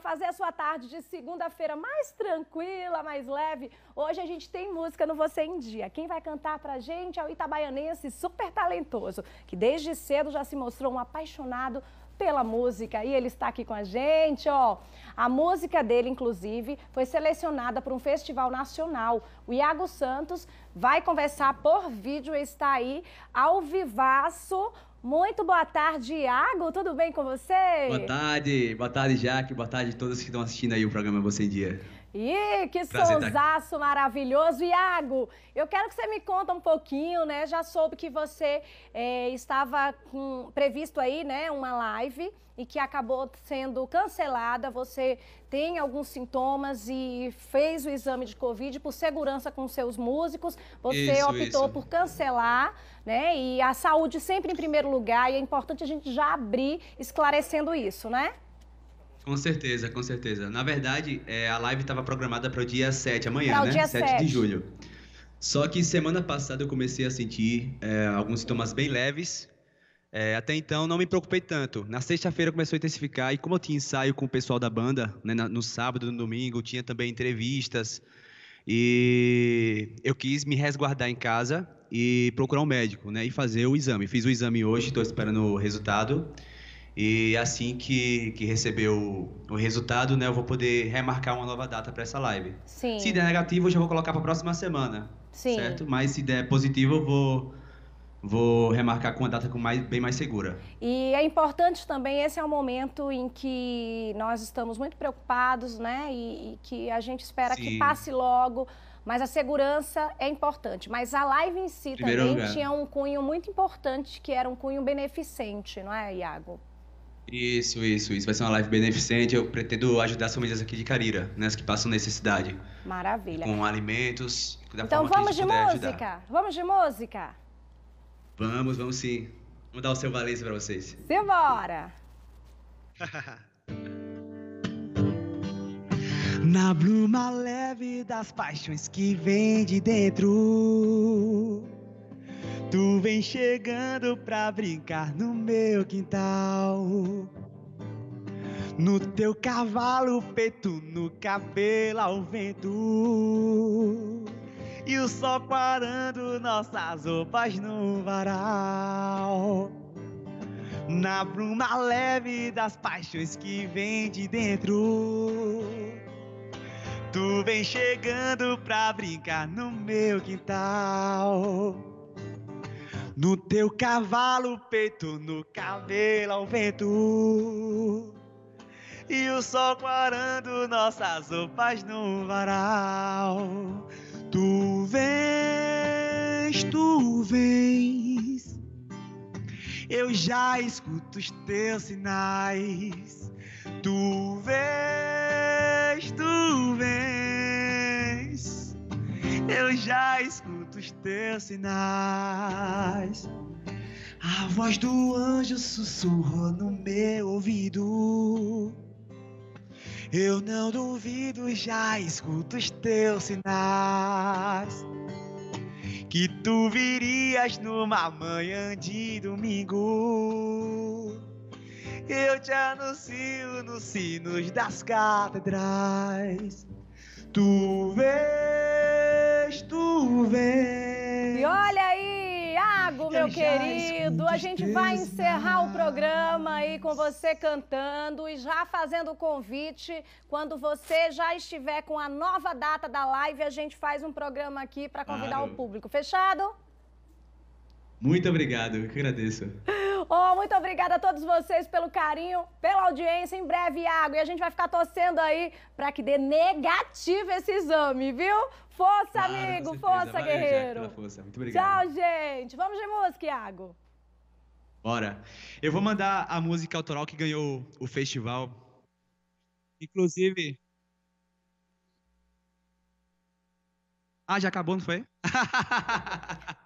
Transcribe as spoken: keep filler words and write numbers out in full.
Fazer a sua tarde de segunda-feira mais tranquila, mais leve. Hoje a gente tem música no Você em Dia. Quem vai cantar pra gente é o itabaianense super talentoso, que desde cedo já se mostrou um apaixonado pela música e ele está aqui com a gente, ó. A música dele, inclusive, foi selecionada para um festival nacional. O Iago Santos vai conversar por vídeo, está aí ao vivaço. Muito boa tarde, Iago. Tudo bem com você? Boa tarde, boa tarde, Jaque. Boa tarde a todos que estão assistindo aí o programa Você em Dia. Ih, que sonsaço maravilhoso. Iago, eu quero que você me conta um pouquinho, né? Já soube que você é, estava com, previsto aí, né, uma live e que acabou sendo cancelada. Você tem alguns sintomas e fez o exame de Covid por segurança com seus músicos. Você isso, optou isso. por cancelar, né? E a saúde sempre em primeiro lugar e é importante a gente já abrir esclarecendo isso, né? Com certeza, com certeza. Na verdade, é, a live estava programada para o dia sete, amanhã, Pra o né? dia sete sete de julho. Só que semana passada eu comecei a sentir é, alguns sintomas bem leves. É, até então não me preocupei tanto. Na sexta-feira começou a intensificar e como eu tinha ensaio com o pessoal da banda, né, na- no sábado, no domingo, tinha também entrevistas. E eu quis me resguardar em casa e procurar um médico, né? E fazer o exame. Fiz o exame hoje, estou esperando o resultado. E assim que, que receber o, o resultado, né, eu vou poder remarcar uma nova data para essa live. Sim. Se der negativo, eu já vou colocar para a próxima semana, Sim. certo? Mas se der positivo, eu vou, vou remarcar com uma data com mais, bem mais segura. E é importante também, esse é um momento em que nós estamos muito preocupados, né? E, e que a gente espera Sim. que passe logo. Mas a segurança é importante. Mas a live em si Primeiro também lugar. tinha um cunho muito importante, que era um cunho beneficente, não é, Iago? Isso, isso, isso. Vai ser uma live beneficente. Eu pretendo ajudar as famílias aqui de Carira, né, as que passam necessidade. Maravilha. Com alimentos, da Então forma que a vamos gente de puder música? ajudar. Vamos de música? Vamos, vamos sim. Vamos dar o seu Valência para vocês. Simbora! Na bruma leve das paixões que vem de dentro, tu vem chegando pra brincar no meu quintal. No teu cavalo, peito no cabelo ao vento, e o sol quarando nossas roupas no varal. Na bruma leve das paixões que vem de dentro, tu vem chegando pra brincar no meu quintal. No teu cavalo, peito no cabelo ao vento, e o sol quarando nossas roupas no varal. Tu vens, tu vens, eu já escuto os teus sinais. Tu vens, tu vens, eu já escuto os teus sinais. A voz do anjo sussurrou no meu ouvido. Eu não duvido, já escuto os teus sinais. Que tu virias numa manhã de domingo. Eu te anuncio nos sinos das catedrais. Tu vês, tu vês. E olha aí, Iago, meu querido, a gente vai encerrar o programa aí com você cantando e já fazendo o convite. Quando você já estiver com a nova data da live, a gente faz um programa aqui para convidar Claro. o público. Fechado? Muito obrigado, eu que agradeço. Oh, muito obrigada a todos vocês pelo carinho, pela audiência. Em breve, Iago, e a gente vai ficar torcendo aí para que dê negativo esse exame, viu? Força, Claro, amigo, com certeza. força, Valeu, guerreiro. Jaque, pela força. Muito obrigado. Tchau, gente. Vamos de música, Iago. Bora. Eu vou mandar a música autoral que ganhou o festival. Inclusive... Ah, já acabou, não foi?